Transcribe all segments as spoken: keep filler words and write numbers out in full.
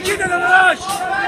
یکی داداش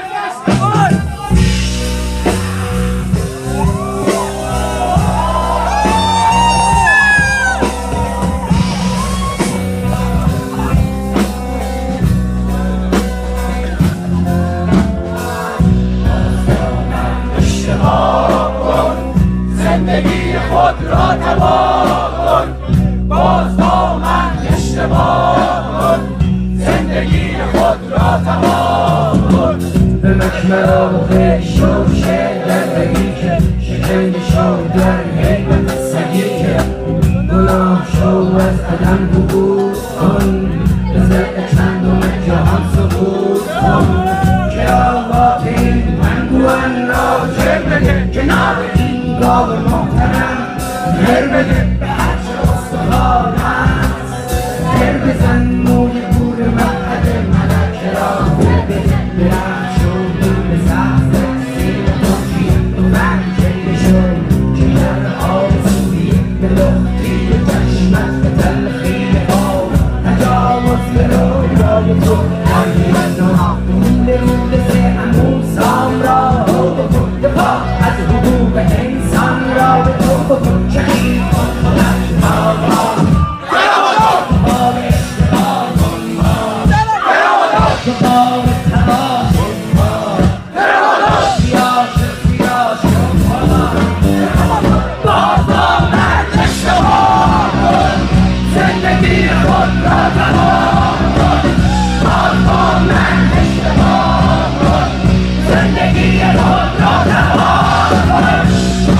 زندگی خود را تباه کن باز با من اشتباه کن زندگی خود را تباه کن به مکمرا و خیش و زندگی که شکنی شو در حیبت سگی که گناه شو از قدم بگود کن به زرق چندم جهان سقود کن که آقا این منگوان را جر بده کنار این گاو محترم هر بده به هرچه استخوان هست هر بزن موی گور مقعد ملک را هر بده برم شد به سخت سیر خوشی و من جلی شد که در آرزوی به لختی چشمت به تلخی ها تجاوز به رویای تو هرگز ناخون رود سه اموسام را دفاع از حقوق انسان را به تو بکن شهید کن خودت ما را بار اشتباه کن ما بار تباه کن ما سیاش سیاش کن ما باز با من اشتباه کن زندگی خود را تباه کن باز با من اشتباه کن زندگی خود را تباه کن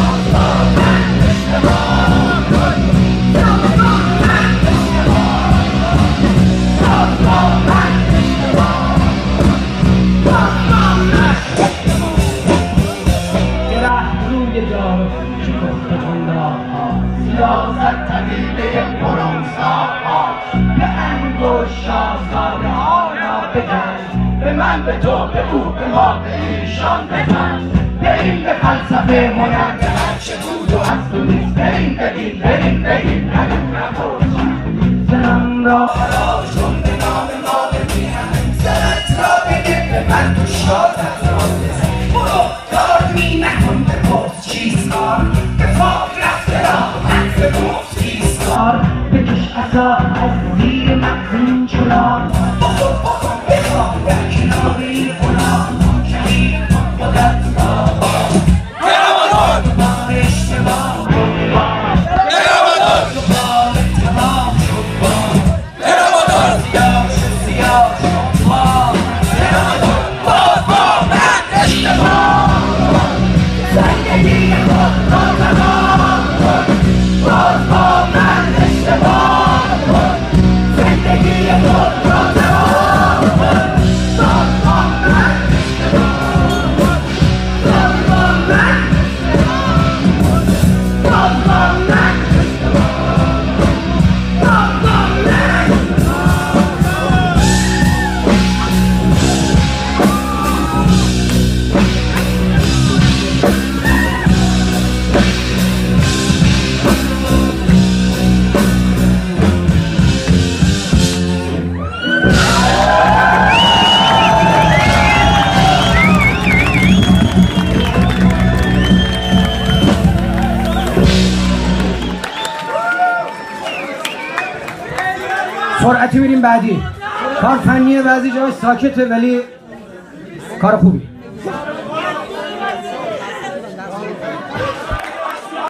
سیاست طبیعه برونزاها به انگوش شاهزاده ها را بزن به من به تو به او به ما به ایشان بزن بریم به فلسفه مانند هرچه بود و هست و نیست بریم بریم بریم بریم بریم زنم را حلاشون به نام ما بمیرن زنت را بگه به من تو شادت را بزن برو کار می نکن به پوز چیز کار به فاق رفته را من به گفت چیز کار بکش عصا از زیر مغزین چلا بخور بخور بخواه در کنار این غلام شهید کن خودت را برامدار دوبار اشتباه کن برامدار دوبار تباه شد با برامدار سیاش سیاش کن با برامدار باز با من اشتباه کن زندگی خود را تباه کن باز با من اشتباه کن زندگی خود را تباه کن باز با من اشتباه کن باز با من باز با من باز با من سرعتی میریم بعدی. کار فنیه، بعضی جاش ساکته ولی کار خوبی.